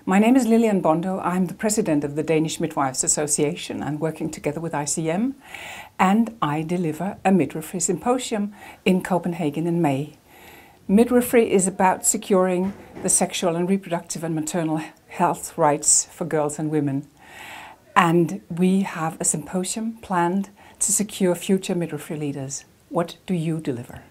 My name is Lillian Bondo. I'm the president of the Danish Midwives Association. I'm working together with ICM, and I deliver a midwifery symposium in Copenhagen in May. Midwifery is about securing the sexual and reproductive and maternal health rights for girls and women. And we have a symposium planned to secure future midwifery leaders. What do you deliver?